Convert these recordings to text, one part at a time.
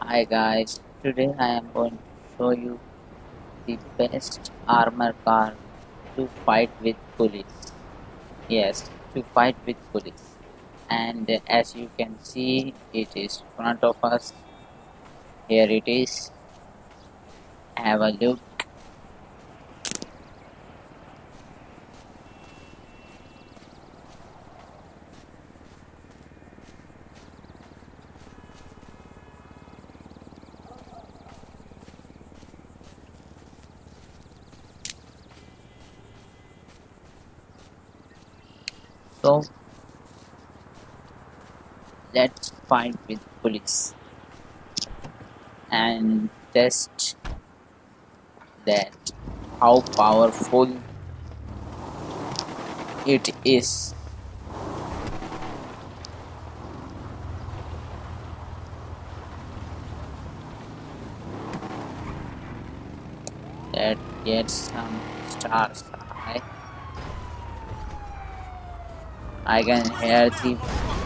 Hi guys, today I am going to show you the best armor car to fight with police. Yes, to fight with police. And as you can see, it is front of us. Here it is. Have a look. So let's fight with police and test that how powerful it is. Let's get some stars. I can hear the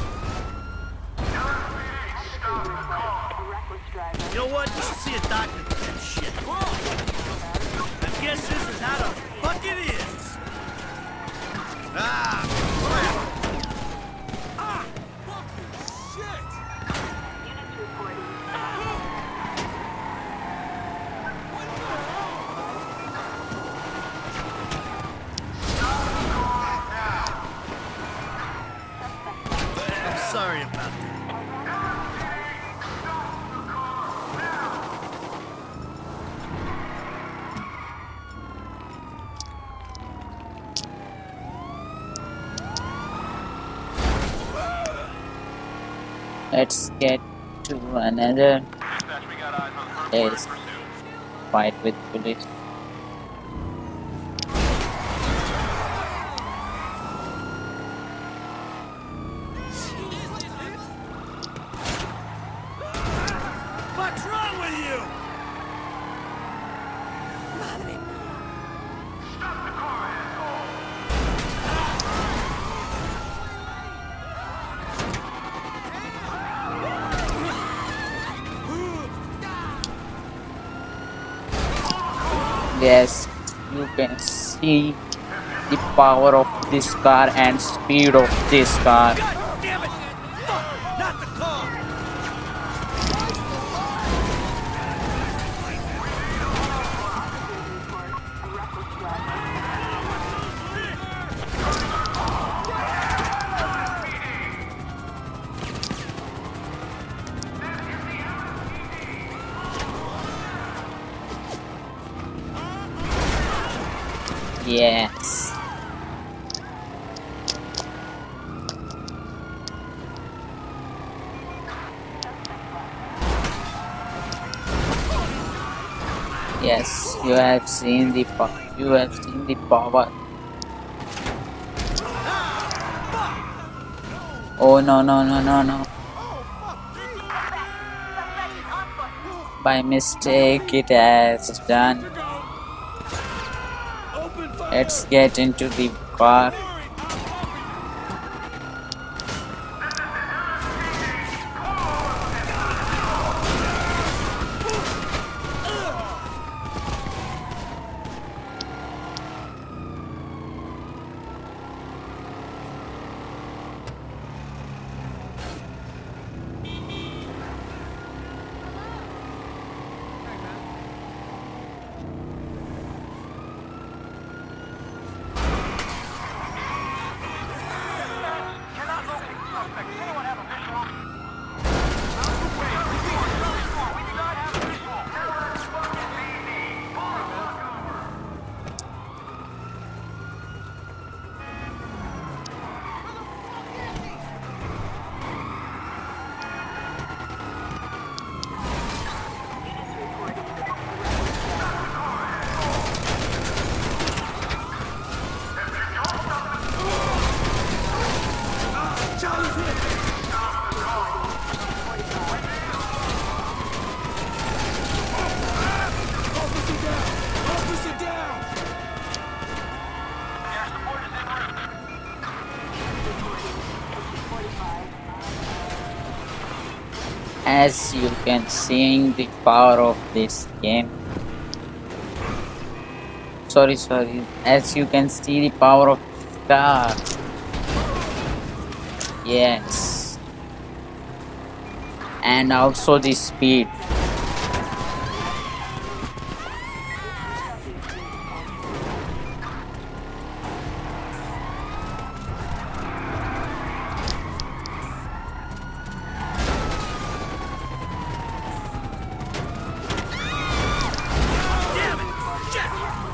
You know what? You should see a doctor for that shit. I guess this is how the fuck it is. Ah, crap. Ah, fucking shit. Units reporting. I'm sorry about that. let's get to another place. Fight with police. What's wrong with you? Yes, you can see the power of this car and speed of this car. God damn it! Fuck! Not the car! A reckless driver. Yes. Yes, you have seen the power. Oh no. By mistake it has done. Let's get into the car. As you can see the power of this game. Sorry. As you can see the power of this car. Yes. And also the speed. Damn it! Shit!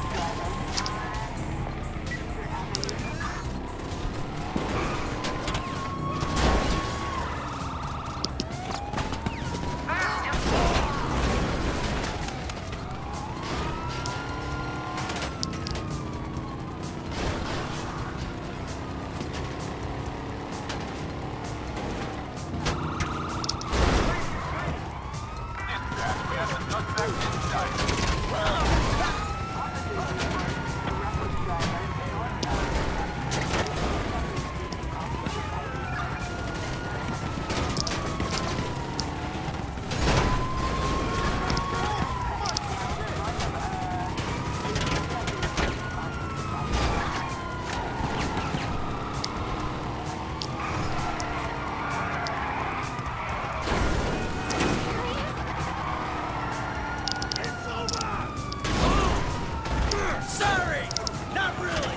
Sorry! Not really!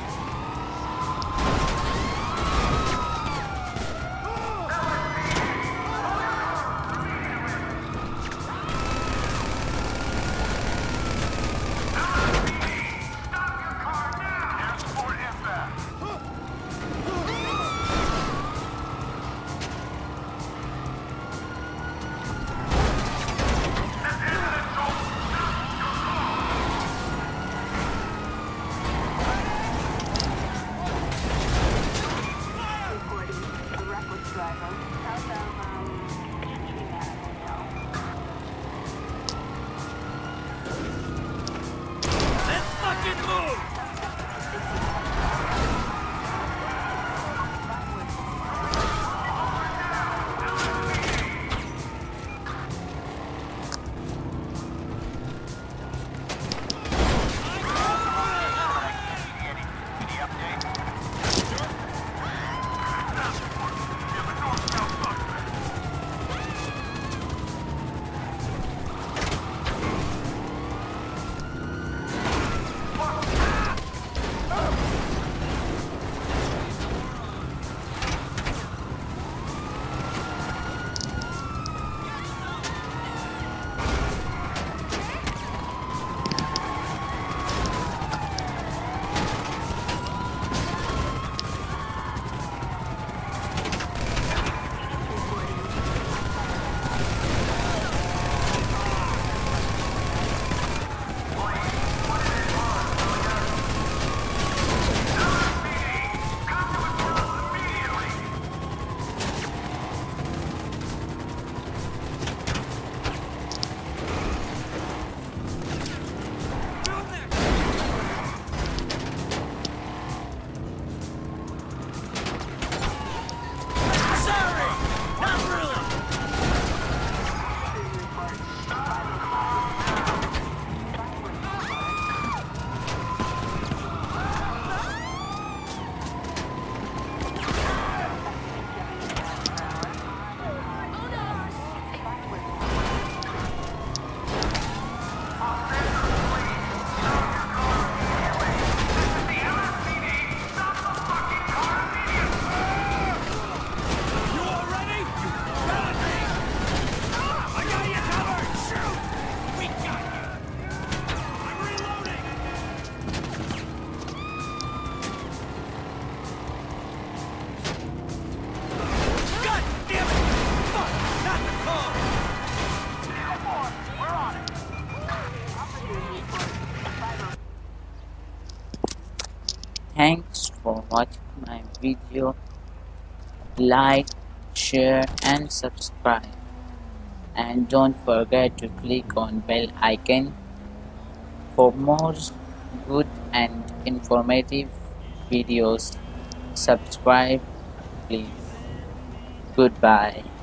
Reporting a reckless driver south of Gentry Manor Hotel. Let's fucking move! Sorry! Not really! You all ready? You got me! I got you covered! Shoot! We got you! I'm reloading! God damn it! Fuck! Not the car! We're on it! Thanks for watching my video. Like, share and subscribe. And don't forget to click on bell icon for more good and informative videos. Subscribe please. Goodbye.